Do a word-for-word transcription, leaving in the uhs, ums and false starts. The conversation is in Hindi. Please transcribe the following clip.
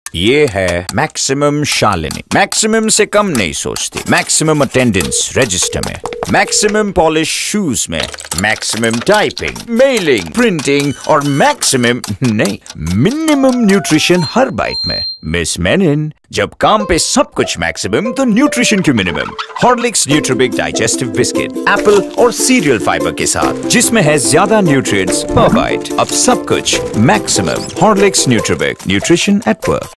ये है मैक्सिमम शालिनी। मैक्सिमम से कम नहीं सोचती। मैक्सिमम अटेंडेंस रजिस्टर में, मैक्सिमम पॉलिश शूज में, मैक्सिमम टाइपिंग, मेलिंग, प्रिंटिंग और मैक्सिमम नहीं, मिनिमम न्यूट्रिशन हर बाइट में। मिस मेनन, जब काम पे सब कुछ मैक्सिमम तो न्यूट्रिशन क्यों minimum? Horlicks Nutribig digestive biscuit apple और सीरियल फाइबर के साथ, जिसमें है ज्यादा न्यूट्रिएंट्स पर बाइट। अब सब कुछ maximum. Horlicks Nutribig, nutrition at work.